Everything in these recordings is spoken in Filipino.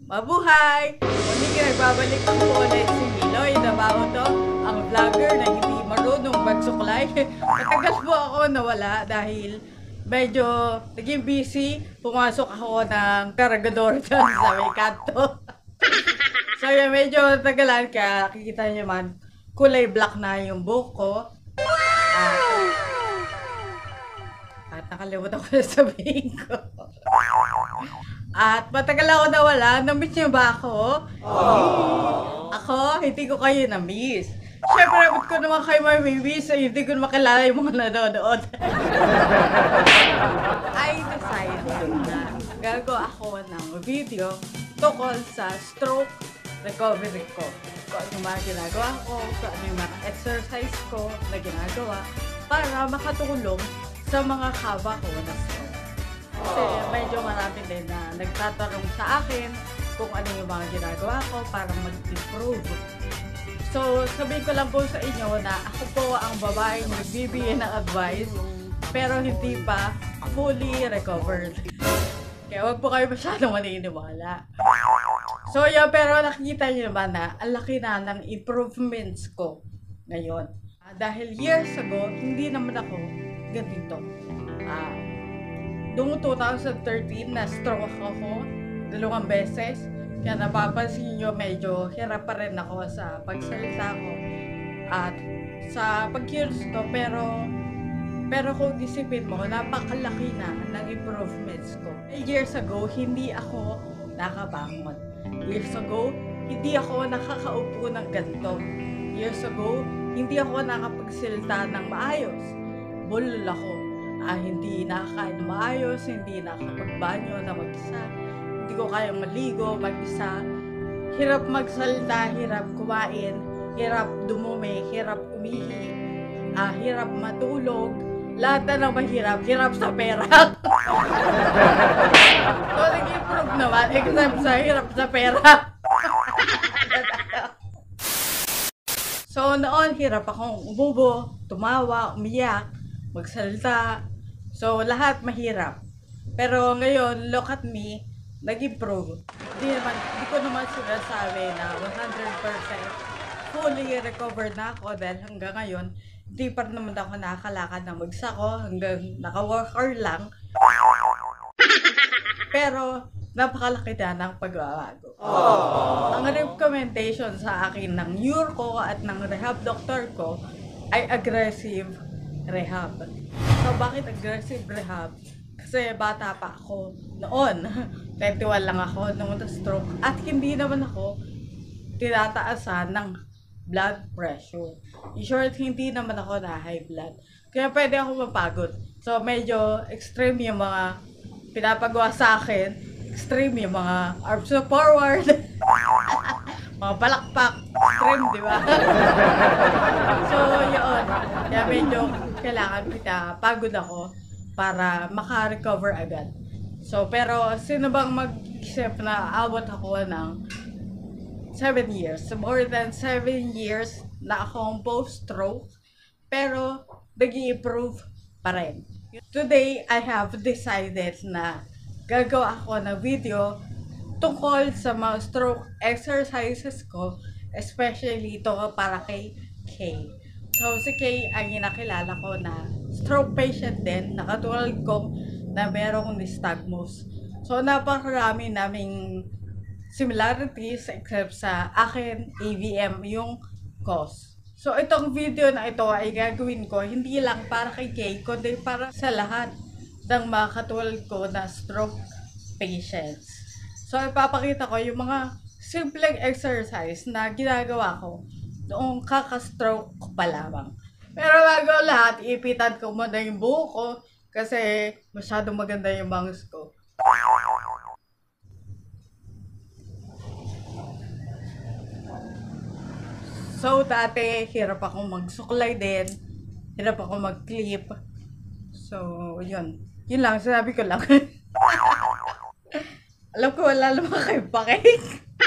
Mabuhay! Muli nagbabalik po ulit si Miloy Dabao to, ang vlogger na hindi marunong magsuklay. Matagal po ako nawala dahil medyo naging busy. Pumasok ako ng Cargador dyan sa may kanto. So yun, medyo tagalan kaya kikita nyo man kulay black na yung buhok ko. At nakalimutan ko na sabihin ko. At matagal ako nawala. Na-miss niyo ba ako? Ako, hindi ko kayo na-miss. Siyempre, abot ko naman kayo may-miss so hindi ko makilala yung mga nanonood. I decided na gagawa ako ng video tungkol sa stroke recovery ko. Kung ano yung mga ginagawa ko, kung ano yung mga exercise ko na ginagawa para makatulong sa mga kaba ko na stroke. Kasi medyo marami din na nagtatanong sa akin kung ano yung mga ginagawa ko para mag-improve. So, sabihin ko lang po sa inyo na ako po ang babaeng nagbibigay ng advice pero hindi pa fully recovered. Kaya wag po kayo masyadong maniniwala. So, yun, pero nakikita nyo naman na ang laki na ng improvements ko ngayon. Dahil years ago, hindi naman ako ganito. Noong 2013, na-stroke ako 2 beses. Kaya napapansin nyo, medyo hirap pa rin ako sa pagsalita ko at sa pag-cures ko. Pero kung isipin mo, napakalaki na ng improvements ko. Years ago, hindi ako nakabangon. Years ago, hindi ako nakakaupo ng ganito. Years ago, hindi ako nakapagsalita ng maayos. Bulol ako. Hindi nakakain maayos, hindi nakakapagbanyo na mag-isa, hindi ko kayang maligo mag-isa, hirap magsalita, hirap kumain, hirap dumumi, hirap umihi, hirap matulog, lahat na mahirap, hirap sa pera. So, nag-improve naman, except sa hirap sa pera. So, noon, hirap akong umubo, tumawa, umiyak, magsalita. So, lahat mahirap. Pero ngayon, look at me, nag-improve. Hindi ko naman sinasabi na 100% fully recovered na ako dahil hanggang ngayon, hindi pa naman ako nakakalakad na magsako hanggang naka-worker lang. Pero, napakalaki na ng pagbabago. Ang recommendation sa akin ng neuro ko at ng rehab doctor ko ay aggressive rehab. So, bakit aggressive rehab? Kasi bata pa ako noon. 21 lang ako nung na-stroke. At hindi naman ako tinataasan ng blood pressure. In short, hindi naman ako na high blood. Kaya pwede ako mapagod. So, medyo extreme yung mga pinapagawa sa akin. Extreme yung mga arms forward. Mga palakpak. Extreme, di ba? So, yun. Kaya medyo kailangan pagod ako para maka-recover agad. So, pero sino bang mag-isip na abot ako ng 7 years? More than 7 years na akong post-stroke, pero nag-i-improve pa rin. Today, I have decided na gagawa ako ng video tungkol sa mga stroke exercises ko, especially ito para kay Kay. So, si Kay ay nakilala ko na stroke patient din, nakatulad ko na merong nystagmus. So, napakarami naming similarities except sa akin, AVM yung cause. So, itong video na ito ay gagawin ko hindi lang para kay Kay, kundi para sa lahat ng mga katulad ko na stroke patients. So, ipapakita ko yung mga simpleng exercise na ginagawa ko noong kaka-stroke ko pa lamang. Pero bago lahat, ipitan ko muna yung buhok ko kasi masyadong maganda yung bangs ko. So, dati, hirap akong magsuklay din. Hirap akong mag-clip. So, yun. Yun lang, sinabi ko lang. Alam ko wala naman kayo pakik.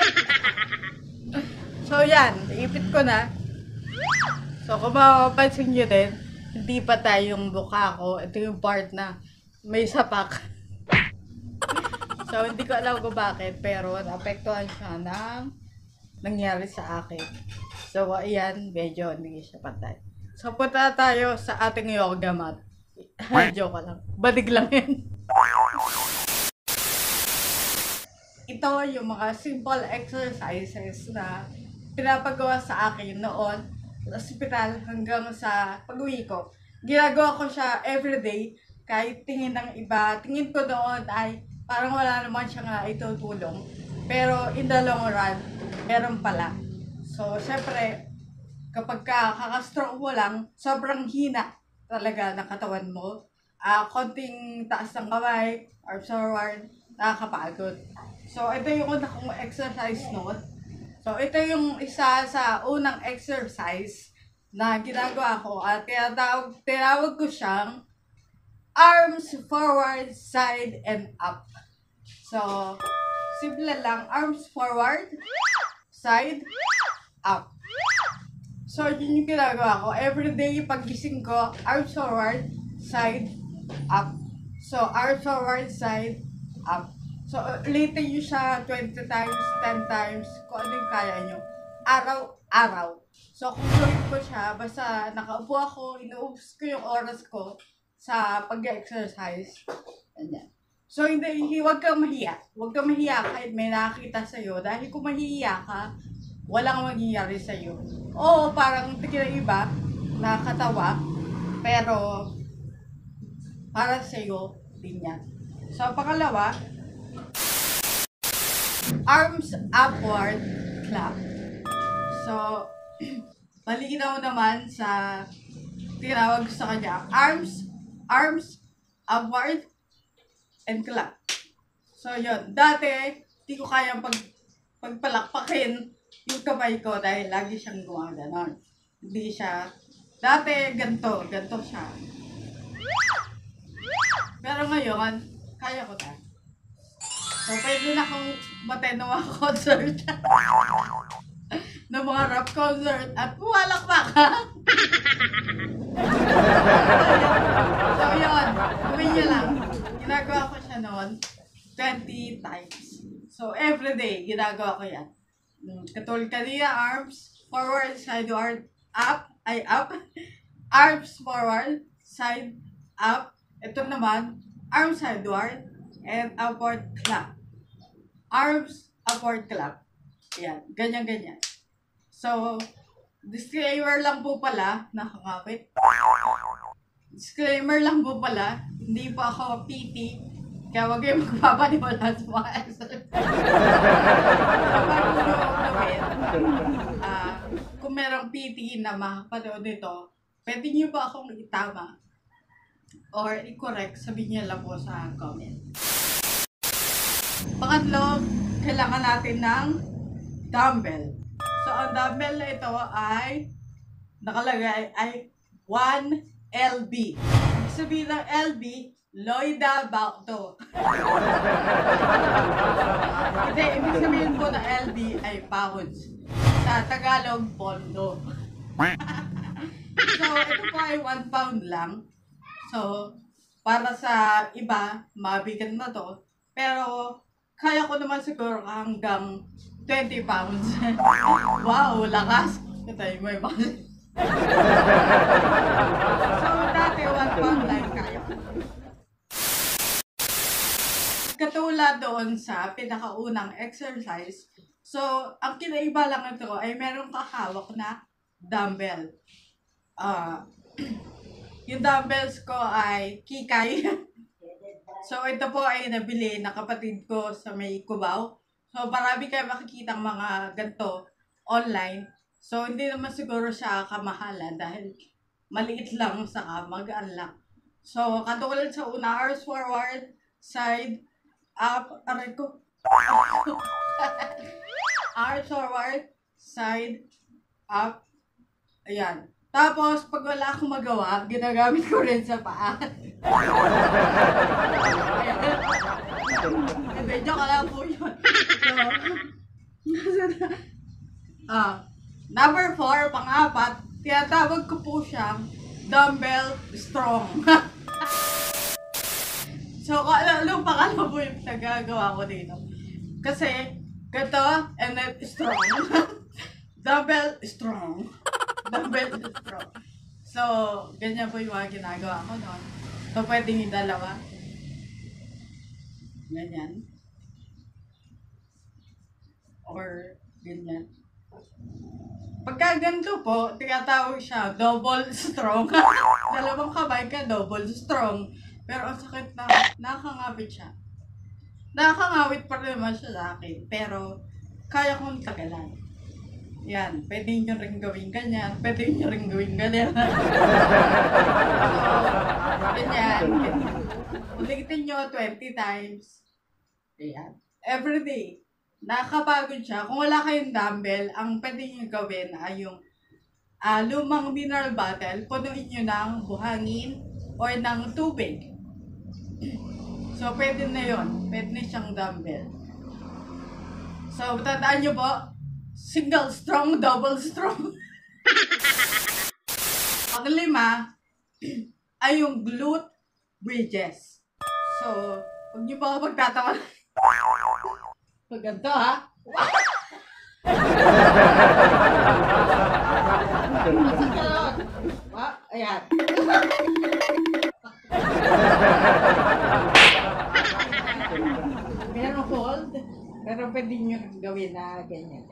So, yan. Ipit ko na. So, kung mapapansin nyo din, hindi pa tayong mukha ko. Ito yung part na may sapak. So, hindi ko alam kung bakit, pero naapektuhan siya ng nangyari sa akin. So, ayan, medyo hindi siya patay. So, punta tayo sa ating yoga mat. Joke lang. Badig lang yan. Ito yung mga simple exercises na pinapagawa sa akin noon sa ospital hanggang sa pag-uwi ko. Ginagawa ko siya everyday kahit tingin ng iba. Tingin ko noon ay parang wala naman siya nga itutulong. Pero in the long run, meron pala. So, syempre, kapag kakastroke mo lang, sobrang hina talaga ng katawan mo. Konting taas ng kamay, arms forward, nakakapagod. So, ito yung una kong exercise noon. So, ito yung isa sa unang exercise na ginagawa ko at tinawag ko siyang arms forward, side, and up. So, simple lang, arms forward, side, up. So, yun yung ginagawa ko. Everyday, paggising ko, arms forward, side, up. So, arms forward, side, up. So, ulitin nyo siya 20 times, 10 times, kung ano yung kaya nyo. Araw-araw. So, kung gawin ko siya, basta nakaupo ako, inuubos ko yung oras ko sa pag-exercise. Ganyan. So, huwag kang mahiya. Huwag kang mahiya kahit may nakakita sa'yo. Dahil kung mahihiya ka, walang mangyayari sa'yo. Oo, parang tigil iba, nakakatawa, pero para sa'yo din yan. So, pangalawa, arms upward clap. So, malinaw naman sa tinawag sa kanya, arms upward and clap. So, yun. Dati, di ko kayang pagpalakpakin yung kamay ko dahil lagi siyang gumaganon. Hindi siya, dati ganito siya. Pero ngayon, kaya ko na. So, pwede na akong matay ng mga concert. ng mga rap concert at pumalakpak. So, yun. Gawin niyo lang. Ginagawa ko siya noon 20 times. So, everyday, ginagawa ko yan. Katulad kanina, arms forward, sideward, up, up. Arms forward, side, up. Ito naman, arms sideward, and upward clap. Arms, upward clap. Yan, ganyan-ganyan. So, disclaimer lang po pala, nakakapit. Disclaimer lang po pala, hindi po ako PT, kaya huwag kayong magpapaniwala sa mga exercise. Paano nyo gawin? Kung merong PT na makapanood nito, pwede nyo ba akong itama? Or i-correct, sabihin niyo lang po sa comment. Pangatlo, kailangan natin ng dumbbell. So, ang dumbbell na ito ay nakalagay ay 1 LB. Ibig sabihin ng LB, Loida Balto. Hindi, ibig sabihin po na LB ay pounds. Sa Tagalog, pondo. So, ito po ay 1 pound lang. So, para sa iba, mabigat na to. Pero, kaya ko naman siguro hanggang 20 pounds. Wow, lakas! Katay mo yung So, dati 1 pound lang kaya. Katulad doon sa pinakaunang exercise, so, ang kinaiba lang ito ay meron kahawak na dumbbell. Yung dumbbells ko ay Kikay. So, ito po ay nabili ng kapatid ko sa may Cubao. So, marami kayo makikita ng mga ganito online. So, hindi naman siguro siya kamahalan dahil maliit lang saka magaan lang. So, katulad sa una, arms forward, side, up, aray ko. Arms forward, side, up, ayan. Tapos, pag wala akong magawa, ginagamit ko rin sa paa. Medyo ka lang po yun. So, number 4, pang-apat, tinatawag ko po siyang dumbbell strong. So, So, ano pa mo yung nagagawa ko dito? Kasi, ganito, and then strong. Dumbbell, strong. Dumbbell, strong. So, ganyan po yung mga ginagawa ko noon. So, pwedeng yung dalawa. Ganyan. Or, ganyan. Pagka ganito po, tinatawag siya double strong. Dalawang kamay ka, double strong. Pero ang sakit na, nakakangawit siya. Nakakangawit pa rin naman siya sa akin. Pero, kaya kong tagalan. Yan, pwede nyo rin gawin ganyan. Pwede nyo rin gawin ganyan. So, ganyan. Ulitin nyo 20 times. Ayan. Every day. Nakakapagod siya. Kung wala kayong dumbbell, ang pwede nyo gawin ay yung lumang mineral bottle, punuin nyo ng buhangin or ng tubig. So, pwede na yun. Pwede na siyang dumbbell. So, tandaan nyo po, single strong, double strong. Ang lima ay yung glute bridges. So, huwag nyo ba magtatawa? Pag ganito ha. Ayan. Meron hold, pero pwede nyo gawin na ganyan.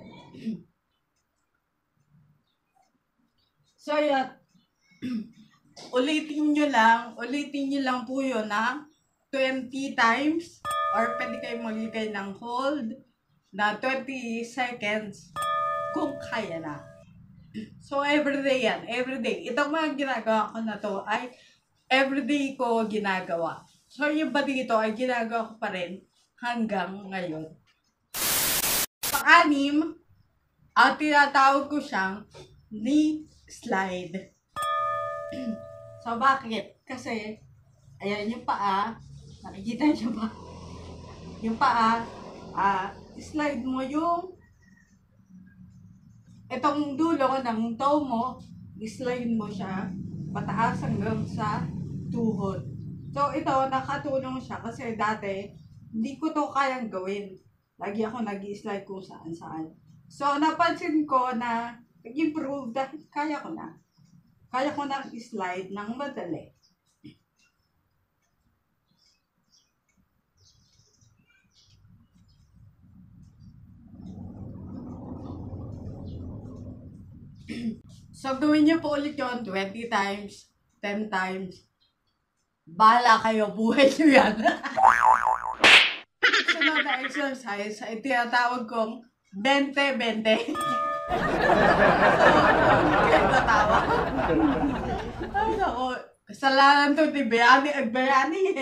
So, yan. Ulitin nyo lang po yun na 20 times. Or pwede kayong maglagay ng hold na 20 seconds kung kaya na. So, everyday yan. Everyday. Itong mga ginagawa ko na to ay everyday ko ginagawa. So, yung ba dito ay ginagawa ko pa rin hanggang ngayon. Pang-anim, tinatawag ko siyang knee slide. So, bakit? Kasi, ayan yung paa. Nakikita niyo ba? Yung paa, slide mo yung itong dulo ng toe mo, slide mo siya pataas hanggang sa tuhod. So, ito, nakatulong siya kasi dati, hindi ko to kayang gawin. Lagi ako nag-slide kung saan-saan. So, napansin ko na nag-improve dahil kaya ko na. Kaya ko na slide ng madali. So, gawin niyo po ulit yun 20 times, 10 times. Bahala kayo, buhay niyo yan. Sunod na exercise ay tinatawag kong 20-20. So, kayo natawa. Ay, naku. Kasalanan to, di bayani, agbayani eh.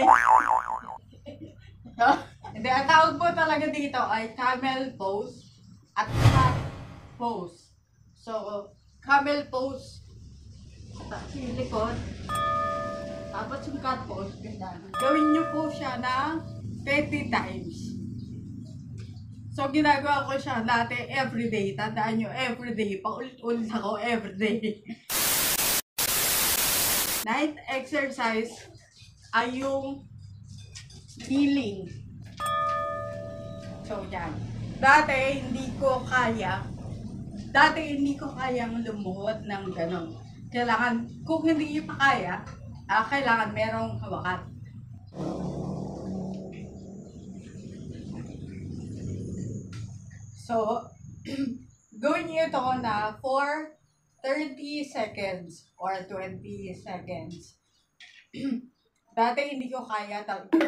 Hindi, ang tawag po talaga dito ay camel pose at cat pose. So, camel pose, yung likod, tapos yung cat pose, ganyan. Gawin nyo po siya ng 20 times. So, ginagawa ko siya dati everyday. Tandaan nyo, everyday. Paulit-ulit ako everyday. Night exercise ay yung kneeling. So, yan. Dati, hindi ko kayang lumuhod ng gano'n. Kailangan, kung hindi pa kaya, kailangan merong hawakan. So, gawin niyo ito na for 30 seconds or 20 seconds. Dati hindi ko kaya,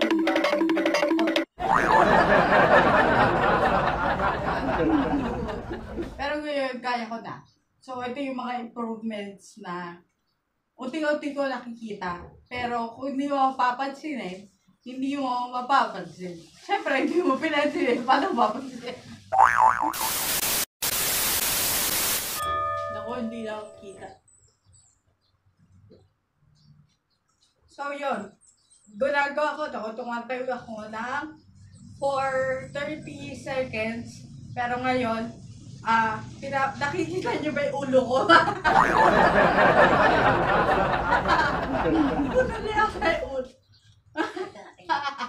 pero ngayon, kaya ko na. So, ito yung mga improvements na unti-unti ko nakikita. Pero kung hindi mo mapapansin hindi mo mapapansin. Siyempre, hindi mo pinansin paano mapapansin? Naku, hindi na ako kita. So, yun. Ginagawa ko ito. Tumatayo ako ng for 30 seconds. Pero ngayon, nakikita niyo ba yung ulo ko? Ulo niya kay ulo.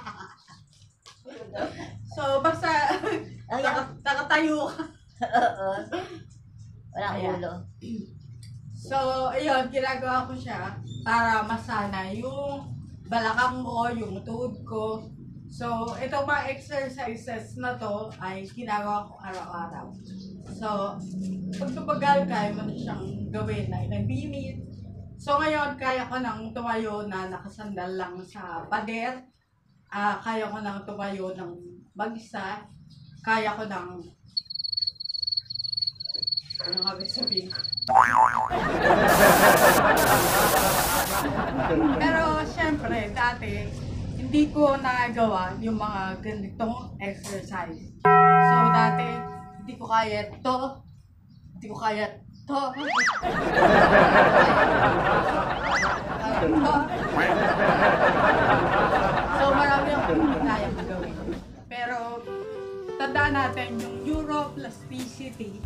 So, basta Ay, ako. nakatayo ka. Oo. Walang Ayan. ulo. So, ayun, ginagawa ko siya para masana yung balakang ko, yung tuhod ko. So, itong mga exercises na to ay ginagawa ko araw-araw. So, pag tumagal, kaya mo na siyang gawin na ilang minutes. So, ngayon, kaya ko nang tumayo na nakasandal lang sa pader. Kaya ko nang tumayo ng mag-isa. Kaya ko nang... Ano nga ba sabihin ko? Pero, syempre, dati, hindi ko nagawa yung mga ganitong exercise. So, dati, hindi ko kaya to. Hindi ko kaya to. So, marami akong hindi kaya magawin. Pero, tandaan natin yung neuroplasticity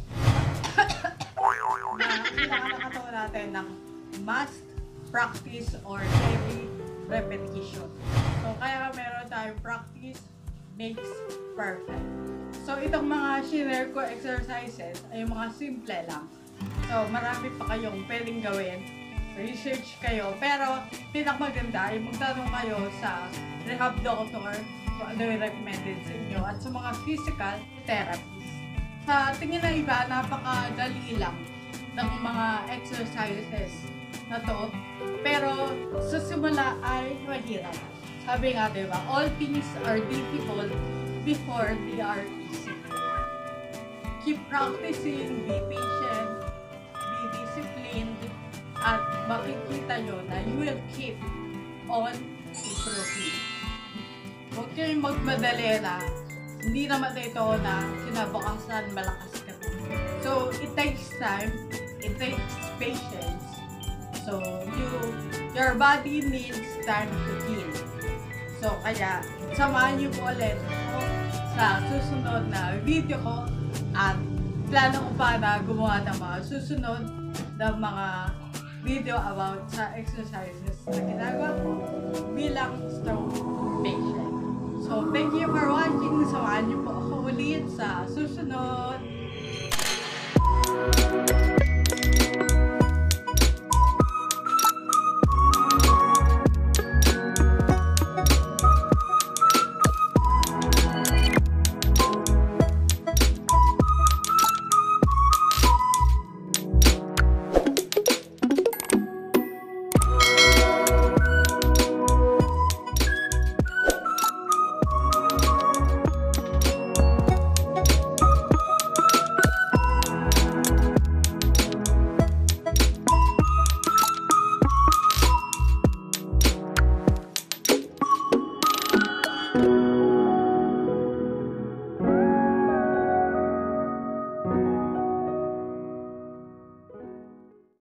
na kailangan natin ng must practice or heavy repetition. So, kaya meron tayong practice makes perfect. So, itong mga share ko exercises ay mga simple lang. So, marami pa kayong pwedeng gawin. Research kayo. Pero, pinakamaganda ay magtanong kayo sa rehab doctor kung ano yung recommended sa inyo at sa mga physical therapist. Sa tingin ng iba, napakadali lang ng mga exercises na to. Pero, sa simula ay mahirap. Sabi nga, diba, all things are difficult before they are easy. Keep practicing, be patient, be disciplined, at makikita nyo na you will keep on improving. Huwag kayong magmadali na hindi naman ito na kinabukasan malakas ka. So, it takes time, it takes patience. So, your body needs time to heal. So, kaya, samahan niyo po ulit ako sa susunod na video ko at plano ko pa na gumawa ng mga susunod na mga video about sa exercises na ginagawa ko bilang stroke patient. So, thank you for watching. Samahan niyo po ako ulit sa susunod.